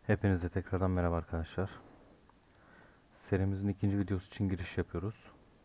Hepinize tekrardan merhaba arkadaşlar. Serimizin ikinci videosu için giriş yapıyoruz.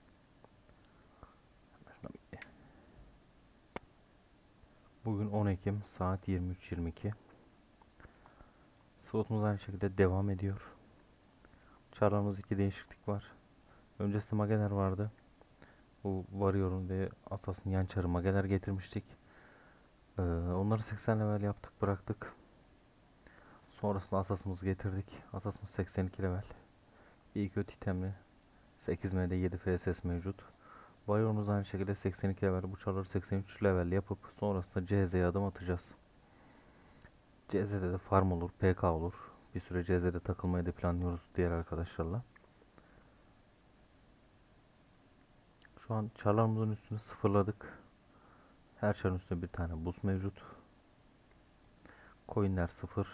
Bugün 10 Ekim saat 23:22. Slotumuz aynı şekilde devam ediyor. Çarlarımızda iki değişiklik var. Öncesinde Mageler vardı. Bu Warrior'un ve Assassin yan çarı Mageler getirmiştik. Onları 80 level yaptık, bıraktık. Sonrasında Assassin'ımızı getirdik. Assassin'ımız 82 level. İyi kötü itemli. 8M'de 7 FSS mevcut. Warrior'umuz aynı şekilde 82 level. Bu çarları 83 level yapıp sonrasında CZ'ye adım atacağız. CZ'de de farm olur, PK olur. Bir süre CZ'de takılmayı da planlıyoruz diğer arkadaşlarla. Şu an çarlarımızın üstünü sıfırladık. Her çarın üstünde bir tane boost mevcut. Coinler sıfır.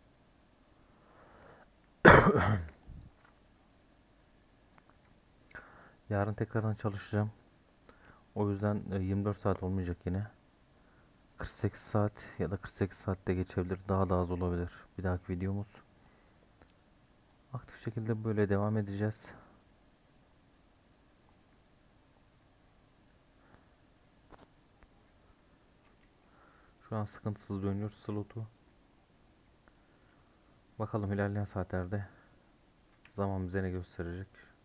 Yarın tekrardan çalışacağım. O yüzden 24 saat olmayacak yine. 48 saat ya da 48 saatte geçebilir. Daha da az olabilir. Bir dahaki videomuz. Aktif şekilde böyle devam edeceğiz. Şu an sıkıntısız dönüyor slotu. Bakalım ilerleyen saatlerde zaman bize ne gösterecek.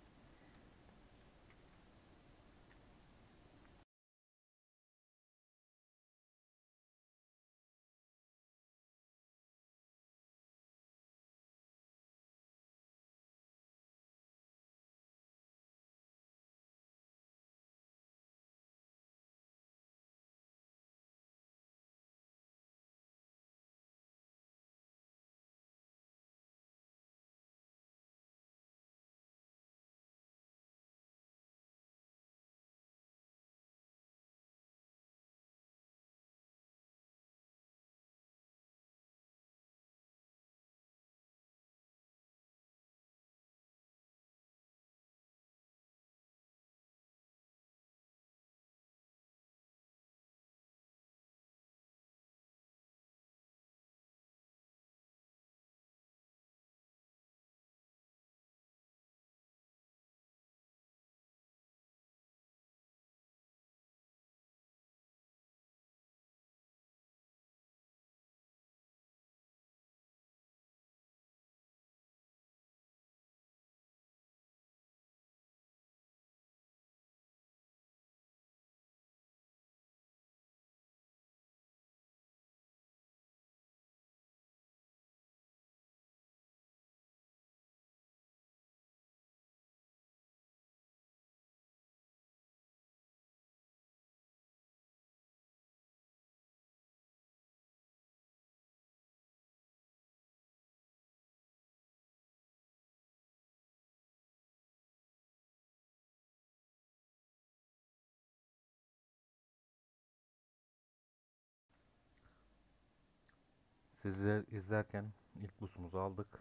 Sizler izlerken ilk busumuzu aldık.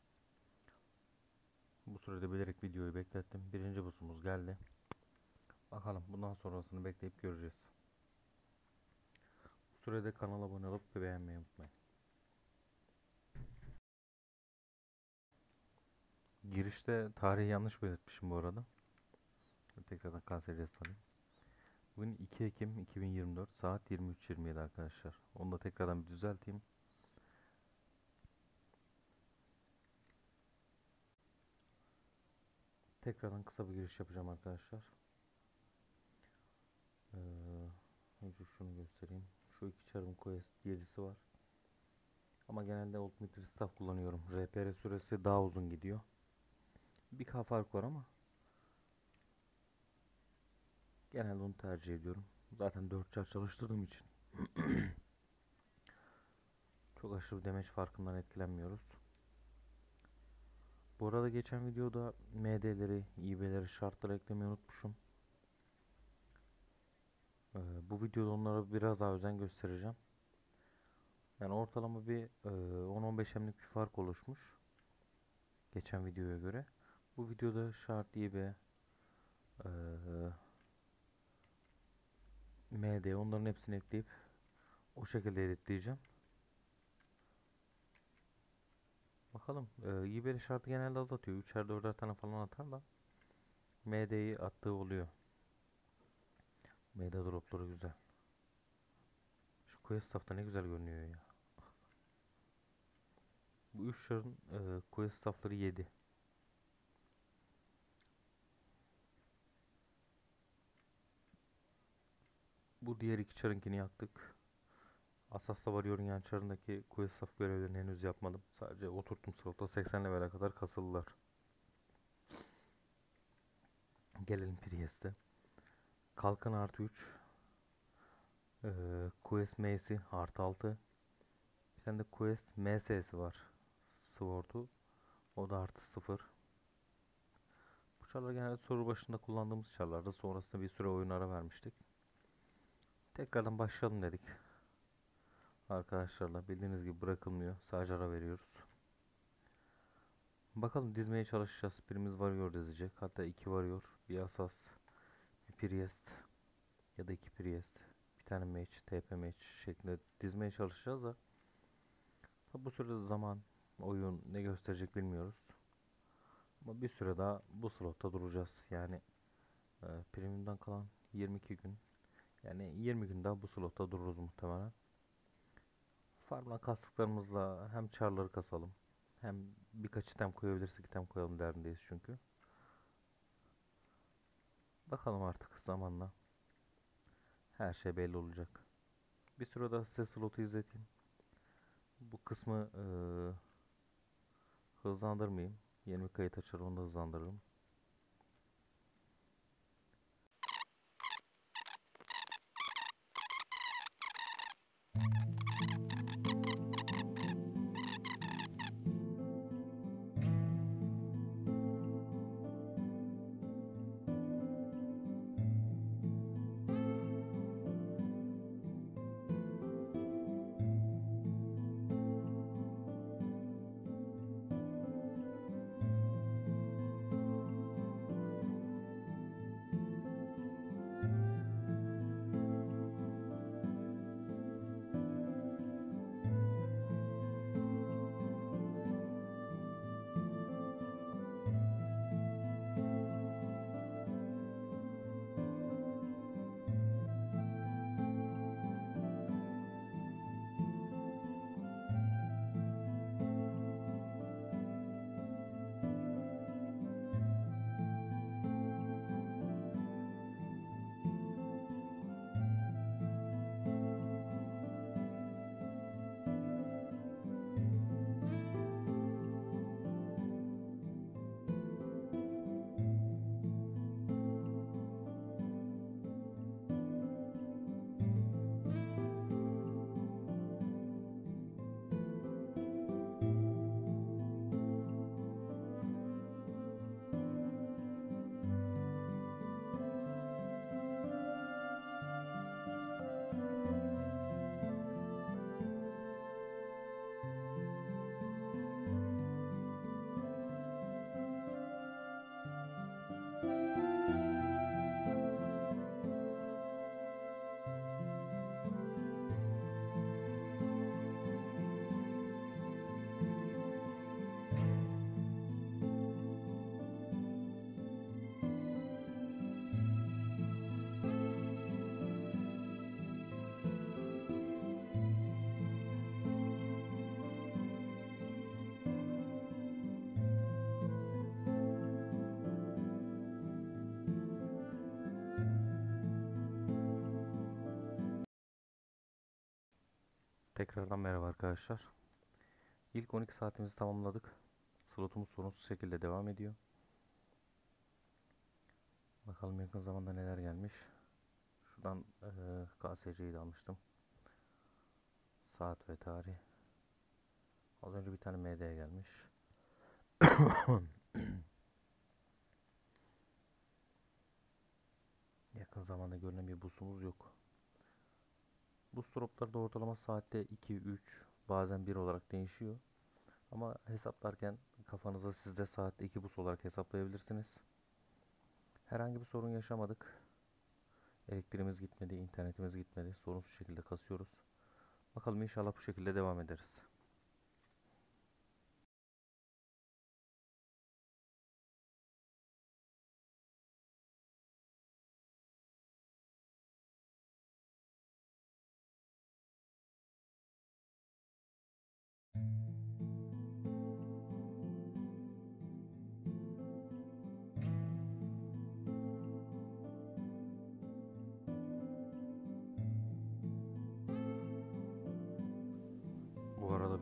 Bu sürede bilerek videoyu beklettim. Birinci busumuz geldi. Bakalım bundan sonrasını bekleyip göreceğiz. Bu sürede kanala abone olup ve beğenmeyi unutmayın. Girişte tarihi yanlış belirtmişim bu arada. Tekrardan KSCS alayım. Bugün 2 Ekim 2024 saat 23:27 arkadaşlar. Onu da tekrardan bir düzelteyim. Tekrardan kısa bir giriş yapacağım arkadaşlar. Ee, Önce şunu göstereyim. Şu iki çarım quest 7'si var. Ama genelde Ultimate Staff kullanıyorum. RPR süresi daha uzun gidiyor. Bir K fark var ama genelde onu tercih ediyorum. Zaten 4 çar çalıştırdığım için çok aşırı bir damage farkından etkilenmiyoruz. Bu arada geçen videoda MD'leri, IB'leri, şartları eklemeyi unutmuşum. Bu videoda onlara biraz daha özen göstereceğim. Yani ortalama bir 10-15 emlik bir fark oluşmuş. Geçen videoya göre. Bu videoda şart, IB, MD onların hepsini ekleyip o şekilde editleyeceğim. Bakalım. eBay şartı genelde azaltıyor. 3'er 4'er tane falan atar da MD'yi attığı oluyor. MD dropları güzel. Şu quest staff'ta ne güzel görünüyor ya. Bu 3 çarın quest staff'ları 7. Bu diğer 2 çarınkini yaktık. Asas'ta Warrior'un yan çarındaki quest staff görevlerini henüz yapmadım. Sadece oturttum slota 80 level'e kadar kasıldılar. Gelelim Priest'e. Kalkan artı 3. Quest M'si artı 6. Bir tane de Quest MS'si var. Sword'u. O da artı 0. Bu çarlar genelde soru başında kullandığımız çarlardı. Sonrasında bir süre oyun ara vermiştik. Tekrardan başlayalım dedik. Arkadaşlarla bildiğiniz gibi bırakılmıyor. Sadece ara veriyoruz. Bakalım dizmeye çalışacağız. Birimiz Warrior dizecek. Hatta 2 Warrior, bir Asas, bir Priest ya da 2 Priest. Bir tane mage, TP mage şeklinde dizmeye çalışacağız da tabi bu sürede zaman, oyun ne gösterecek bilmiyoruz. Ama bir süre daha bu slotta duracağız. Yani premium'dan kalan 22 gün. Yani 20 gün daha bu slotta dururuz muhtemelen. Farmla kastıklarımızla hem çarları kasalım. Hem birkaç item koyabilirsek item koyalım derdindeyiz çünkü. Bakalım artık zamanla. Her şey belli olacak. Bir süre daha size slotu izleteyim. Bu kısmı hızlandırmayayım. Yeni bir kayıt açar onu da hızlandırırım. Tekrardan merhaba arkadaşlar. İlk 12 saatimizi tamamladık. Slotumuz sorunsuz şekilde devam ediyor. Bakalım yakın zamanda neler gelmiş. Şuradan KSC'yi de almıştım. Saat ve tarih. Az önce bir tane MD gelmiş. Yakın zamanda görünen bir boost'umuz yok. Boost dropları da ortalama saatte 2, 3, bazen 1 olarak değişiyor. Ama hesaplarken kafanıza siz de saatte 2 boost olarak hesaplayabilirsiniz. Herhangi bir sorun yaşamadık. Elektriğimiz gitmedi, internetimiz gitmedi. Sorunsuz şekilde kasıyoruz. Bakalım inşallah bu şekilde devam ederiz.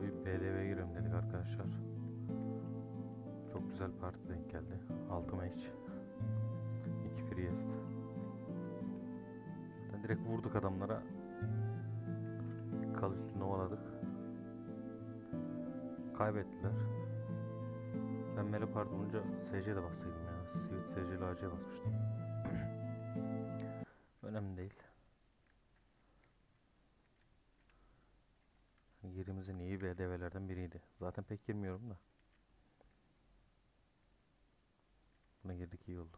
da bir BDV'ye girelim dedik arkadaşlar. Çok güzel parti denk geldi. 6 match. 2 Priest. Direkt vurduk adamlara. Kal üstünde ovaladık. Kaybettiler. Ben Mele Parti olunca SC'ye de bassaydım ya. Sivit SC ile AC'ye basmıştım. Önemli değil. Yerimizin iyi BDV'lerden biriydi. Zaten pek girmiyorum da. Buna girdik, iyi oldu.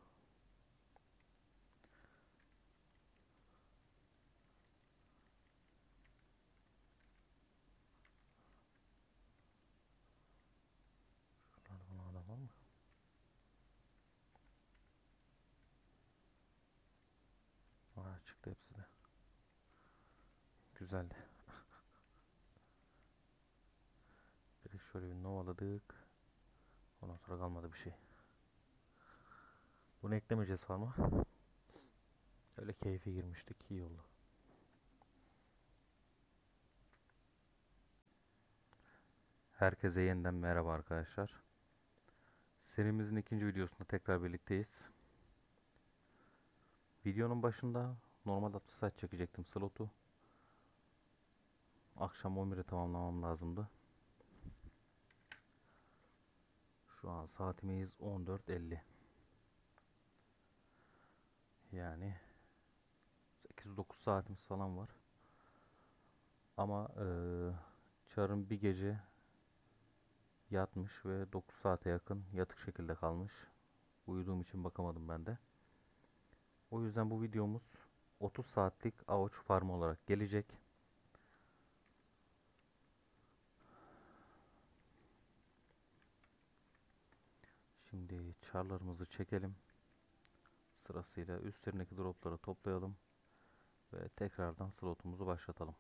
Şuralarda bana adam var mı? Çıktı hepsi de. Güzeldi. Direkt şöyle bir novaladık. Ondan sonra kalmadı bir şey. Bunu eklemeyeceğiz farma. Öyle keyfi girmiştik, iyi oldu. Herkese yeniden merhaba arkadaşlar. Serimizin ikinci videosunda tekrar birlikteyiz. Videonun başında normal 60 saat çekecektim slotu. Akşam 11'e tamamlamam lazımdı. Şu an saatimiz 14:50. Yani 8-9 saatimiz falan var. Ama Çar'ın bir gece yatmış ve 9 saate yakın yatık şekilde kalmış. Uyuduğum için bakamadım ben de. O yüzden bu videomuz 30 saatlik avuç farmı olarak gelecek. Şimdi çarlarımızı çekelim. Sırasıyla üstlerindeki dropları toplayalım. Ve tekrardan slotumuzu başlatalım.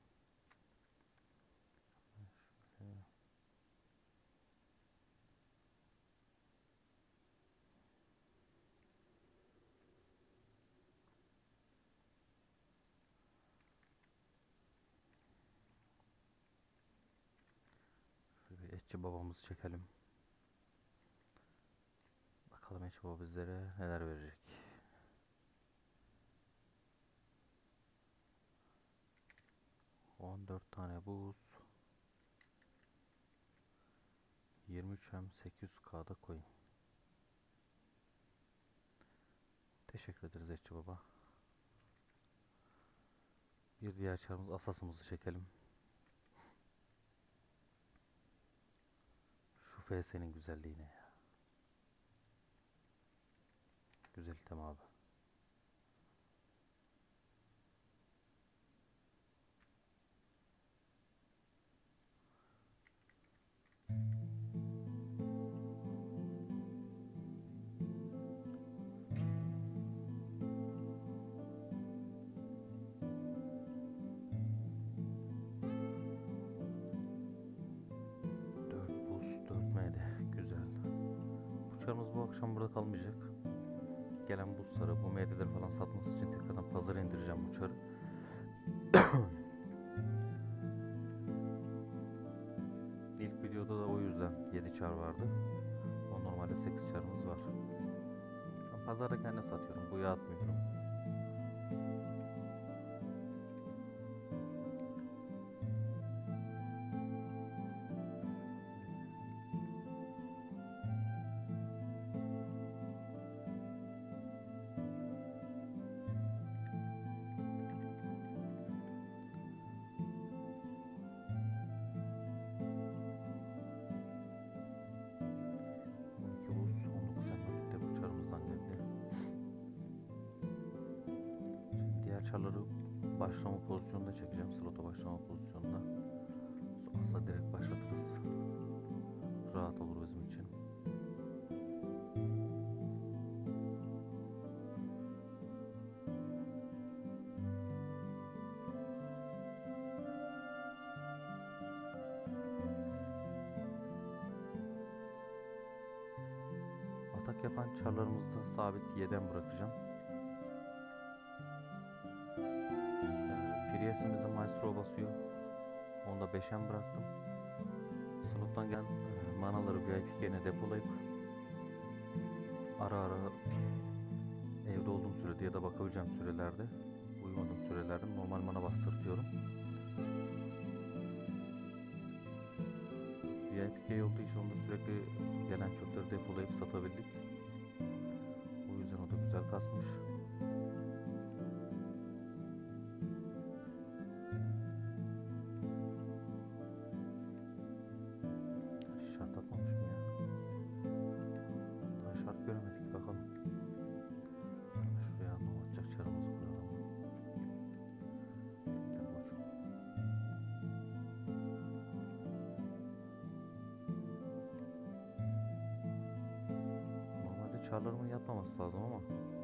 Şöyle bir etçi babamızı çekelim. Bakalım etçi baba bizlere neler verecek. 14 tane buz. 23M 800K'da koyun. Teşekkür ederiz etçi baba. Bir diğer çarımız asasımızı çekelim. Şu FS'nin güzelliğine ya. Güzel item abi. Çarımız bu akşam burada kalmayacak. Gelen buzları, bu meyveleri falan satması için tekrardan pazara indireceğim bu çarı. İlk videoda da o yüzden 7 çar vardı. O normalde 8 çarımız var. Ben pazarda kendim satıyorum. Buya atmıyorum. Çarları başlama pozisyonunda çekeceğim. Slota başlama pozisyonunda. Sonrasında direkt başlatırız. Rahat olur bizim için. Atak yapan çarlarımızı da sabit Y'den bırakacağım. Priest'imize Maestro basıyor. Onu da 5'e bıraktım. slottan gelen manaları VIP yerine depolayıp ara ara evde olduğum sürede ya da bakabileceğim sürelerde, uyumadığım sürelerde normal mana bastırtıyorum. VIP olduğu için onda sürekli gelen çöpleri depolayıp satabildik. O yüzden o da güzel kasmış. Şart atmamış mı ya? Daha şart göremedik, bakalım. Şuraya ne olacak, çarımızı koyalım. Gel koçum. Normalde çarlarımın yatmaması lazım ama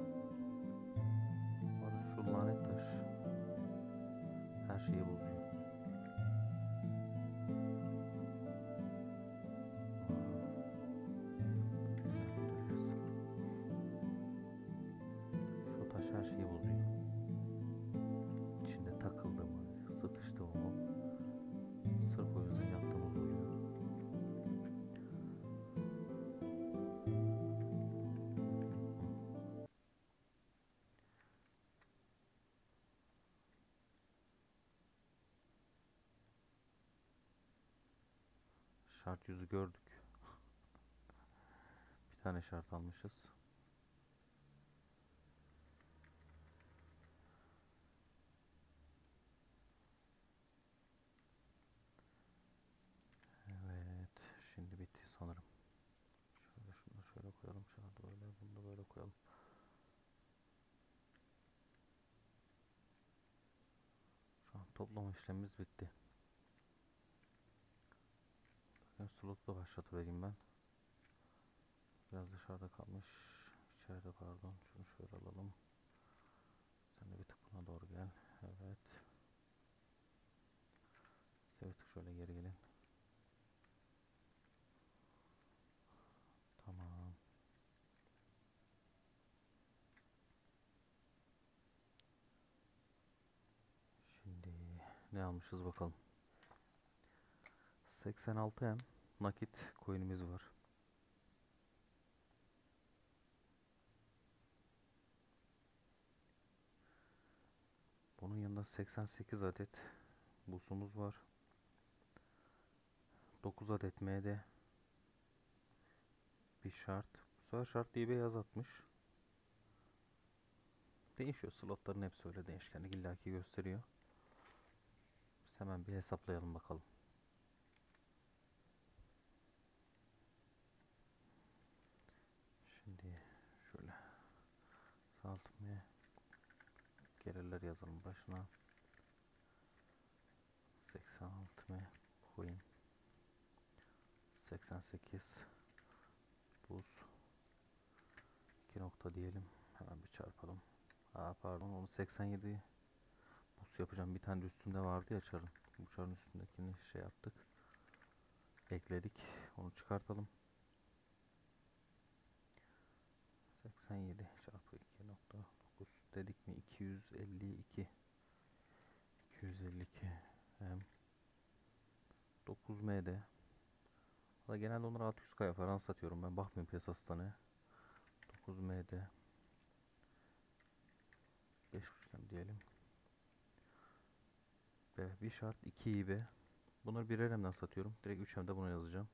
var şu lanet taş her şeyi bozuyor. Şu taş her şeyi bozuyor. İçinde takıldı mı, sıkıştı mı, sırf o yüzden yattığımız oluyor. Şart yüzü gördük. Bir tane şart almışız. Evet, şimdi bitti sanırım. Şöyle şunu şöyle koyalım, şartı böyle, bunu da böyle koyalım. Şu an toplama işlemimiz bitti. Bakın slotu da başlatıvereyim ben. Biraz dışarıda kalmış. İçeride pardon. Şunu şöyle alalım. Sen de bir tık buna doğru gel. Evet. Size bir tık şöyle geri gelin. Tamam. Şimdi ne almışız bakalım. 86M nakit coin'imiz var. Bunun yanında 88 adet busumuz var. 9 adet MD. Bir şart. Bu sefer şart diye beyaz atmış. Değişiyor. Slotların hepsi öyle değişkenlik illaki gösteriyor. Biz hemen bir hesaplayalım bakalım. Şimdi şöyle saltmaya gelirler yazalım başına. 86 m coin, 88 buz, 2 nokta diyelim, hemen bir çarpalım. Pardon, onu 87 buz yapacağım. Bir tane de üstünde vardı ya çarın. Bu çarın üstündekini şey yaptık, ekledik. Onu çıkartalım. 87 çarpı 2.9 dedik mi? 252 hem 9 MD. Genelde onları 600K'ya falan satıyorum ben, bakmıyorum piyasasında ne. 9 MD 5.5 diyelim. Bir şart 2 IB. Bunları birer hemden satıyorum. Direkt 3 hemde bunu yazacağım.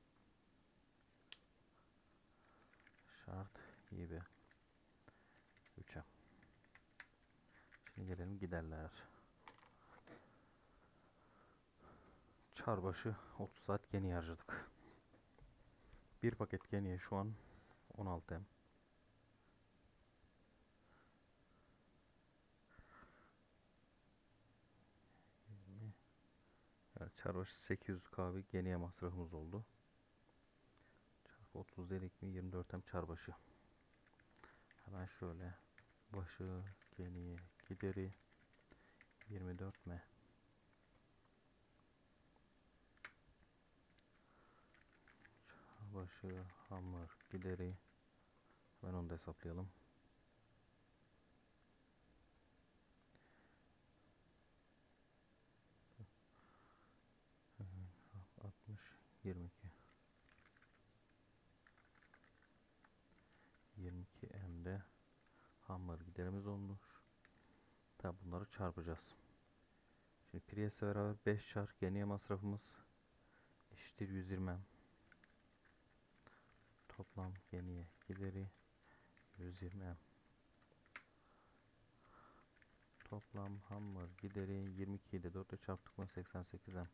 Şart IB 3 hem. Şimdi gelelim giderler. Çar başı 30 saat geni harcadık. Bir paket geniye şu an 16 hem. Yani çar başı 800K bir geniye masrafımız oldu. Çarpı 30 dedik mi 24 hem çar başı. Hemen şöyle başı geniye gideri 24 m. Başı hamur gideri, hemen onu da hesaplayalım. 60 22 Giderimiz olmuş. Tabi bunları çarpacağız. Şimdi Prius'le beraber 5 çar geniye masrafımız eşittir 120M. Toplam geniye gideri 120M. Toplam hammer gideri 22 ile 4'e çarptık mı 88M.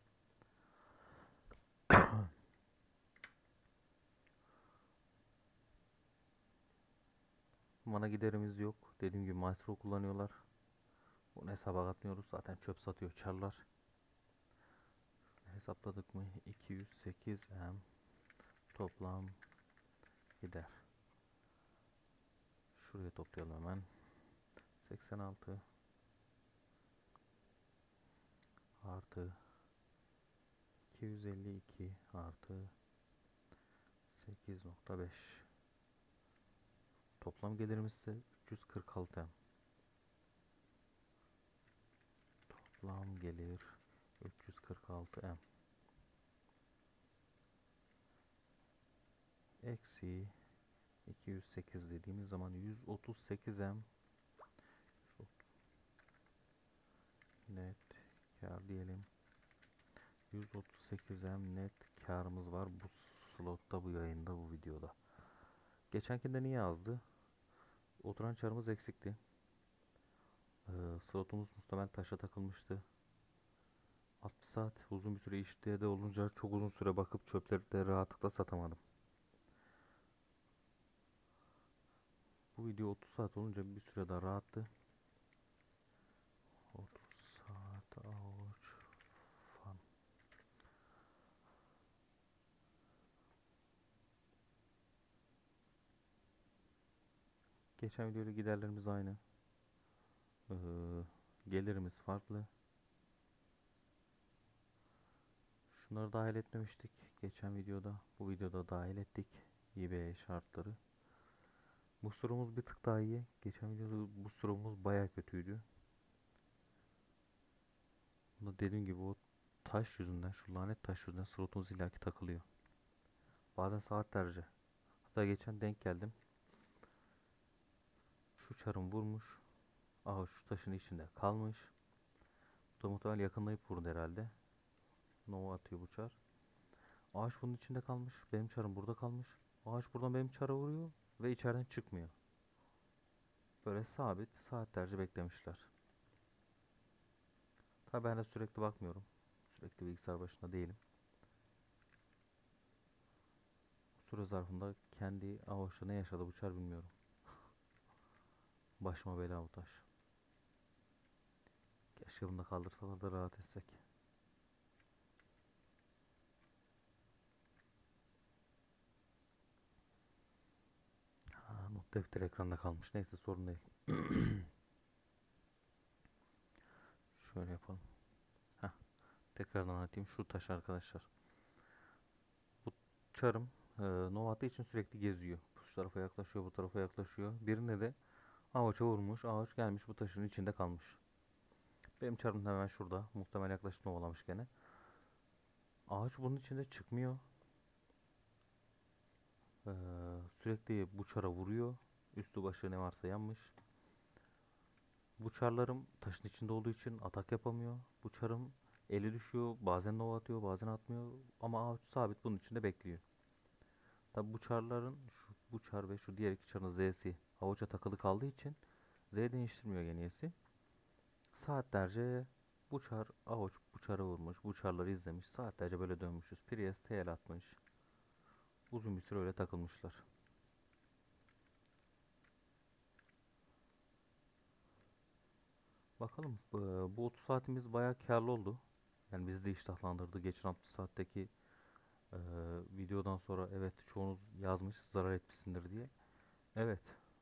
Mana giderimiz yok. Dediğim gibi maestro kullanıyorlar. Bunu hesaba katmıyoruz. Zaten çöp satıyor çarlar. Hesapladık mı? 208M toplam gider. Şuraya toplayalım hemen. 86 artı 252 artı 8.5. Toplam gelirimiz ise 346M. Toplam gelir 346M. Eksi 208 dediğimiz zaman 138M net kar diyelim. 138M net karımız var bu slotta, bu yayında, bu videoda. Geçenkinde niye azdı? Oturan çarımız eksikti. Slotumuz muhtemel taşa takılmıştı. 60 saat uzun bir süre işte de olunca çok uzun süre bakıp çöpleri de rahatlıkla satamadım. Bu video 30 saat olunca bir süre daha rahattı. 30 saat avuç fan. Geçen videoda giderlerimiz aynı. Ee, Gelirimiz farklı. Şunları dahil etmemiştik geçen videoda. Bu videoda dahil ettik. eBay şartları. Bu sorumuz bir tık daha iyi. Geçen videoda bu sorumuz baya kötüydü. Bunda dediğim gibi o taş yüzünden, şu lanet taş yüzünden slotumuz illaki takılıyor. Bazen saatlerce. Hatta geçen denk geldim. Şu çarım vurmuş. Aha şu taşın içinde kalmış. Bu da muhtemelen yakınlayıp vurdu herhalde. Nova atıyor bu çar. Ağaç bunun içinde kalmış. Benim çarım burada kalmış. Ağaç buradan benim çara vuruyor ve içeriden çıkmıyor. Böyle sabit saatlerce beklemişler. Tabi ben de sürekli bakmıyorum. Sürekli bilgisayar başında değilim. Bu süre zarfında kendi ağaçta ne yaşadı bu çar bilmiyorum. Başıma bela bu taş. Keşke bunu da kaldırsalar da rahat etsek. Ha, not defteri ekranda kalmış. Neyse sorun değil. Şöyle yapalım. Heh, tekrardan anlatayım. Şu taş arkadaşlar. Bu çarım Nova attığı için sürekli geziyor. Şu tarafa yaklaşıyor, bu tarafa yaklaşıyor. Birinde de ağaca vurmuş. Ağaç gelmiş bu taşın içinde kalmış. Benim çarım hemen şurada. Muhtemelen yaklaşık novalamış gene. Ağaç bunun içinde çıkmıyor. Ee, Sürekli bu çara vuruyor. Üstü başı ne varsa yanmış. Bu çarlarım taşın içinde olduğu için atak yapamıyor. Bu çarım eli düşüyor. Bazen nova atıyor, bazen atmıyor. Ama ağaç sabit bunun içinde bekliyor. Tabi bu çarların bu çar ve şu diğer iki çarın Z'si havuca takılı kaldığı için Z değiştirmiyor geniyesi. Saatlerce bu çar avuç bu çara vurmuş. Bu çarları izlemiş. Saatlerce böyle dönmüşüz. Prius TL atmış. Uzun bir süre öyle takılmışlar. Bakalım bu 30 saatimiz bayağı karlı oldu. Yani bizi de iştahlandırdı. Geçen 60 saatteki e, videodan sonra evet çoğunuz yazmış zarar etmişsindir diye. Evet.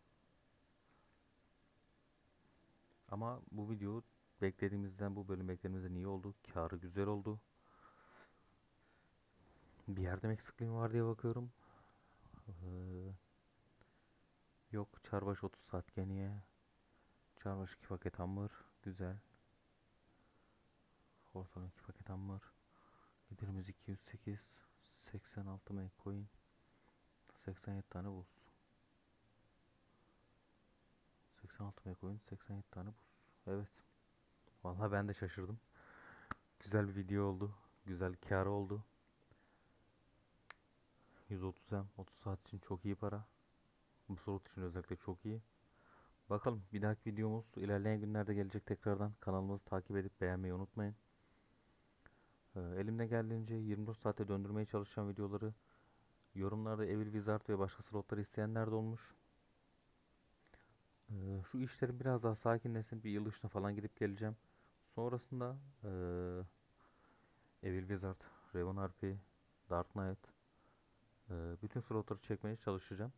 Ama bu video beklediğimizden, bu bölüm beklediğimizden iyi oldu. Karı güzel oldu. Bir yerde eksikliğim var diye bakıyorum. Ee, Yok. Çarbaş 30 saat geniye. Çarbaş 2 paket hamur. Güzel. Ortalama 2 paket hamur. Giderimiz 208. 86 coin. 87 tane buz. 86 meg oyun, 87 tane buz. Evet. Vallahi ben de şaşırdım. Güzel bir video oldu. Güzel kâr oldu. 130 M 30 saat için çok iyi para. Bu slot için özellikle çok iyi. Bakalım bir dahaki videomuz ilerleyen günlerde gelecek tekrardan. Kanalımızı takip edip beğenmeyi unutmayın. Elimden geldiğince 24 saate döndürmeye çalışacağım videoları. Yorumlarda Evil Wizard ve başka slotları isteyenler de olmuş. Şu işlerim biraz daha sakinleşsin. Bir yıl dışına falan gidip geleceğim. Sonrasında Evil Wizard, Raven RP, Dark Knight, bütün slotları çekmeye çalışacağım.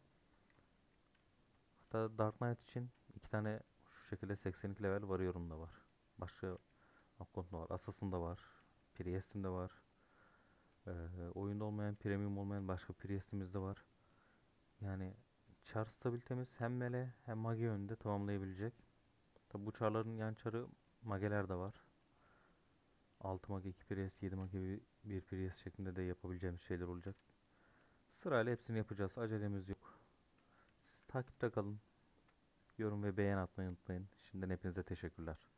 Hatta Dark Knight için iki tane şu şekilde 82 level varıyorum da var. Başka Akkont'da var. Assassin'da var. Priest'imde var. Oyunda olmayan, premium olmayan başka Priest'imiz de var. Yani char stabilitemiz hem mele hem mage yönünde tamamlayabilecek. Tabi bu charların yan charı mageler de var. 6 mage 2 priest 7 mage bir priest şeklinde de yapabileceğimiz şeyler olacak. Sırayla hepsini yapacağız. Acelemiz yok. Siz takipte kalın. Yorum ve beğen atmayı unutmayın. Şimdiden hepinize teşekkürler.